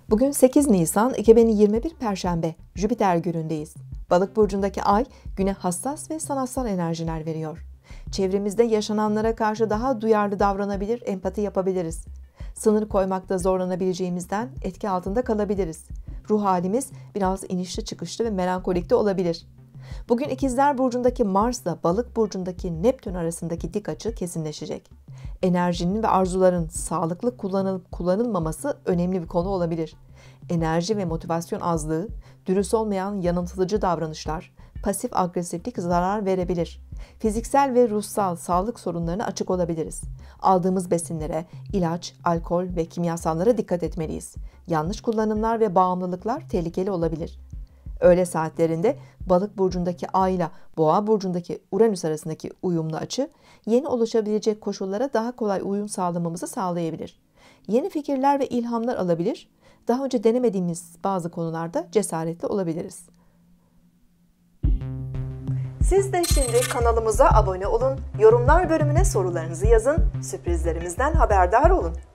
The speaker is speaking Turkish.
Bugün 8 Nisan 2021 Perşembe, Jüpiter günündeyiz. Balık burcundaki ay güne hassas ve sanatsal enerjiler veriyor. Çevremizde yaşananlara karşı daha duyarlı davranabilir, empati yapabiliriz. Sınır koymakta zorlanabileceğimizden etki altında kalabiliriz. Ruh halimiz biraz inişli çıkışlı ve melankolik de olabilir. Bugün İkizler Burcu'ndaki Mars'la Balık Burcu'ndaki Neptün arasındaki dik açı kesinleşecek. Enerjinin ve arzuların sağlıklı kullanılıp kullanılmaması önemli bir konu olabilir. Enerji ve motivasyon azlığı, dürüst olmayan yanıltıcı davranışlar, pasif agresiflik zarar verebilir. Fiziksel ve ruhsal sağlık sorunlarına açık olabiliriz. Aldığımız besinlere, ilaç, alkol ve kimyasallara dikkat etmeliyiz. Yanlış kullanımlar ve bağımlılıklar tehlikeli olabilir. Öğle saatlerinde Balık burcundaki Ay ile Boğa burcundaki Uranüs arasındaki uyumlu açı, yeni oluşabilecek koşullara daha kolay uyum sağlamamızı sağlayabilir. Yeni fikirler ve ilhamlar alabilir, daha önce denemediğimiz bazı konularda cesaretli olabiliriz. Siz de şimdi kanalımıza abone olun, yorumlar bölümüne sorularınızı yazın, sürprizlerimizden haberdar olun.